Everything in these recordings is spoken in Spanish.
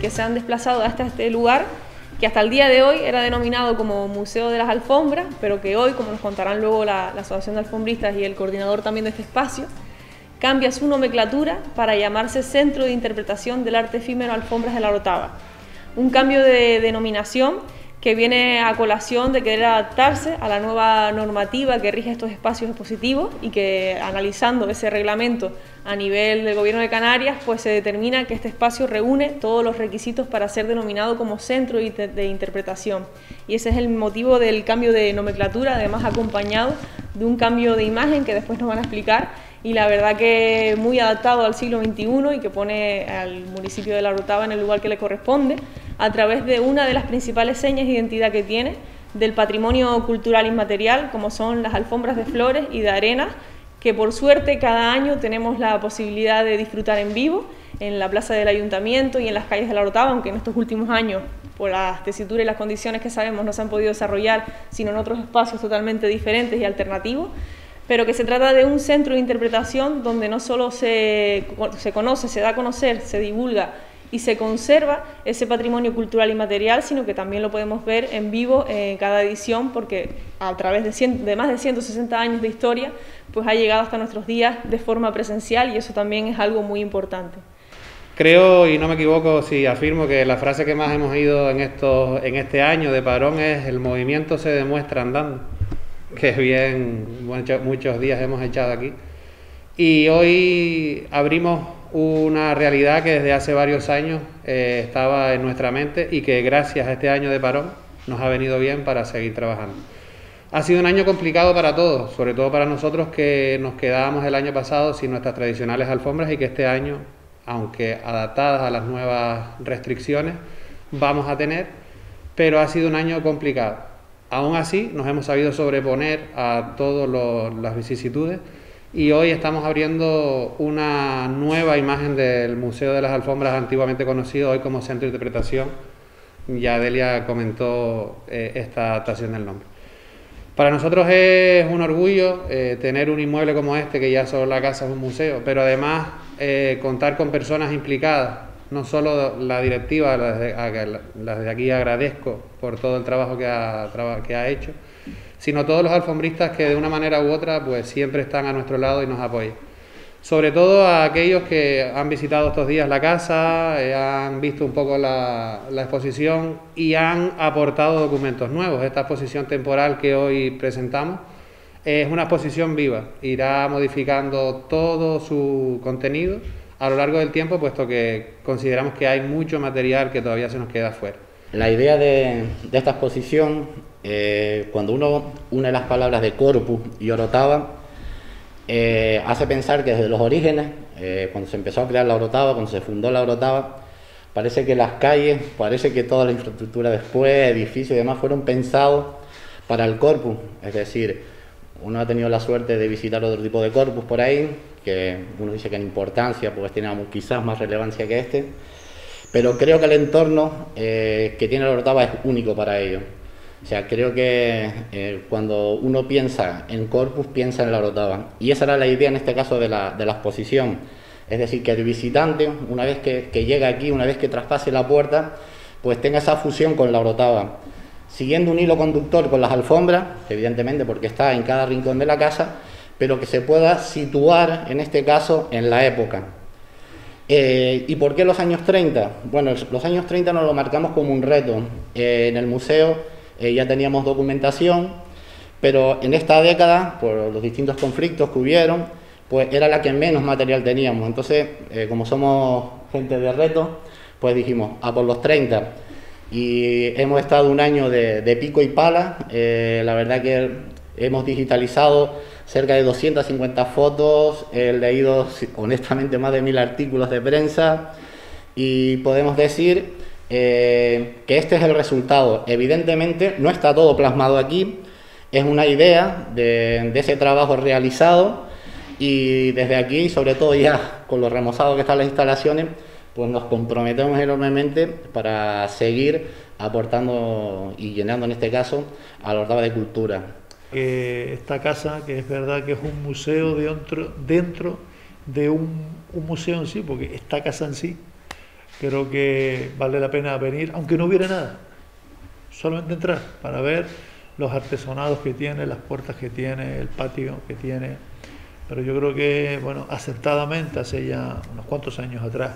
que se han desplazado hasta este lugar, que hasta el día de hoy era denominado como Museo de las Alfombras, pero que hoy, como nos contarán luego la Asociación de Alfombristas y el coordinador también de este espacio, cambia su nomenclatura para llamarse Centro de Interpretación del Arte Efímero Alfombras de la Orotava. Un cambio de denominación que viene a colación de querer adaptarse a la nueva normativa que rige estos espacios expositivos y que, analizando ese reglamento a nivel del Gobierno de Canarias, pues se determina que este espacio reúne todos los requisitos para ser denominado como centro de interpretación. Y ese es el motivo del cambio de nomenclatura, además acompañado de un cambio de imagen que después nos van a explicar, y la verdad que muy adaptado al siglo XXI y que pone al municipio de La Orotava en el lugar que le corresponde, a través de una de las principales señas de identidad que tiene del patrimonio cultural inmaterial, como son las alfombras de flores y de arena, que por suerte cada año tenemos la posibilidad de disfrutar en vivo en la plaza del Ayuntamiento y en las calles de La Orotava, aunque en estos últimos años, por las tesituras y las condiciones que sabemos, no se han podido desarrollar, sino en otros espacios totalmente diferentes y alternativos, pero que se trata de un centro de interpretación donde no solo se conoce, se da a conocer, se divulga y se conserva ese patrimonio cultural inmaterial, sino que también lo podemos ver en vivo en cada edición, porque a través de más de 160 años de historia, pues ha llegado hasta nuestros días de forma presencial, y eso también es algo muy importante. Creo, y no me equivoco si afirmo, que la frase que más hemos oído en este año de parón es: el movimiento se demuestra andando, que bien muchos días hemos echado aquí. Y hoy abrimos una realidad que desde hace varios años estaba en nuestra mente y que gracias a este año de parón nos ha venido bien para seguir trabajando. Ha sido un año complicado para todos, sobre todo para nosotros que nos quedábamos el año pasado sin nuestras tradicionales alfombras, y que este año, aunque adaptadas a las nuevas restricciones, vamos a tener, pero ha sido un año complicado. Aún así, nos hemos sabido sobreponer a todas las vicisitudes, y hoy estamos abriendo una nueva imagen del Museo de las Alfombras, antiguamente conocido hoy como Centro de Interpretación. Ya Delia comentó esta adaptación del nombre. Para nosotros es un orgullo tener un inmueble como este, que ya solo la casa es un museo, pero además contar con personas implicadas, no solo la directiva, desde aquí agradezco por todo el trabajo que ha hecho, sino todos los alfombristas que de una manera u otra pues siempre están a nuestro lado y nos apoyan. Sobre todo a aquellos que han visitado estos días la casa, han visto un poco la exposición y han aportado documentos nuevos. Esta exposición temporal que hoy presentamos es una exposición viva, irá modificando todo su contenido a lo largo del tiempo, puesto que consideramos que hay mucho material que todavía se nos queda fuera. La idea de esta exposición, cuando uno une las palabras de corpus y Orotava, hace pensar que desde los orígenes, cuando se empezó a crear la Orotava, cuando se fundó la Orotava, parece que las calles, parece que toda la infraestructura después, edificios y demás, fueron pensados para el corpus. Es decir, uno ha tenido la suerte de visitar otro tipo de corpus por ahí, que uno dice que en importancia pues tiene quizás más relevancia que este, pero creo que el entorno que tiene la Orotava es único para ello. O sea, creo que cuando uno piensa en corpus, piensa en la Orotava. Y esa era la idea en este caso de la exposición. Es decir, que el visitante, una vez que llega aquí, una vez que traspase la puerta, pues tenga esa fusión con la Orotava. Siguiendo un hilo conductor con las alfombras, evidentemente porque está en cada rincón de la casa, pero que se pueda situar, en este caso, en la época. ¿Y por qué los años 30? Bueno, los años 30 nos lo marcamos como un reto. En el museo ya teníamos documentación, pero en esta década, por los distintos conflictos que hubieron, pues era la que menos material teníamos. Entonces, como somos gente de reto, pues dijimos, a por los 30. Y hemos estado un año de pico y pala. La verdad que hemos digitalizado cerca de 250 fotos, he leído honestamente más de 1000 artículos de prensa, y podemos decir que este es el resultado. Evidentemente no está todo plasmado aquí, es una idea de ese trabajo realizado, y desde aquí, sobre todo ya con lo remozado que están las instalaciones, pues nos comprometemos enormemente para seguir aportando y llenando, en este caso, a la Orotava de cultura. Esta casa, que es verdad que es un museo dentro de un museo en sí, porque esta casa en sí Creo que vale la pena venir, aunque no hubiera nada, solamente entrar para ver los artesonados que tiene, las puertas que tiene, el patio que tiene. Pero yo creo que, bueno, acertadamente, hace ya unos cuantos años atrás,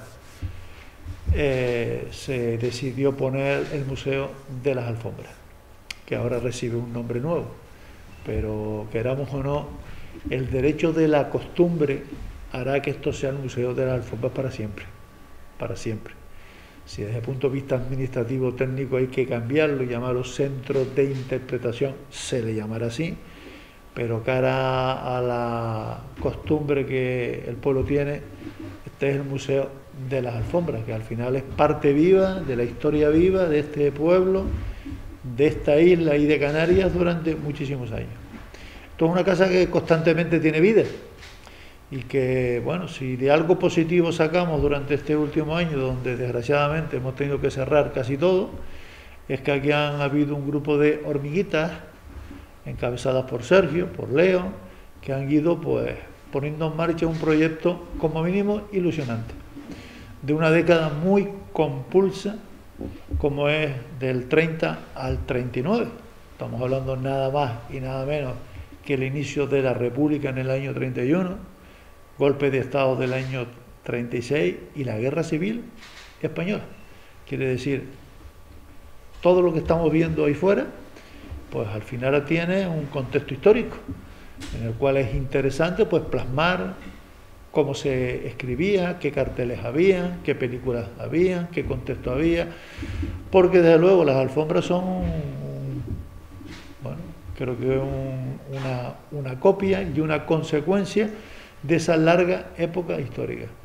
se decidió poner el Museo de las Alfombras, que ahora recibe un nombre nuevo. Pero queramos o no, el derecho de la costumbre hará que esto sea el Museo de las Alfombras para siempre. Para siempre. Si desde el punto de vista administrativo técnico hay que cambiarlo y llamarlo centro de interpretación, se le llamará así, pero cara a la costumbre que el pueblo tiene, este es el Museo de las Alfombras, que al final es parte viva de la historia viva de este pueblo, de esta isla y de Canarias durante muchísimos años. Esto es una casa que constantemente tiene vida y que, bueno, si de algo positivo sacamos durante este último año, donde desgraciadamente hemos tenido que cerrar casi todo, es que aquí han habido un grupo de hormiguitas encabezadas por Sergio, por Leo, que han ido pues poniendo en marcha un proyecto como mínimo ilusionante, de una década muy compulsa, como es del 30 al 39. Estamos hablando nada más y nada menos que el inicio de la República en el año 31, golpe de Estado del año 36 y la Guerra Civil Española. Quiere decir, todo lo que estamos viendo ahí fuera, pues al final tiene un contexto histórico, en el cual es interesante pues plasmar cómo se escribía, qué carteles había, qué películas había, qué contexto había, porque desde luego las alfombras son, bueno, creo que una copia y una consecuencia de esa larga época histórica.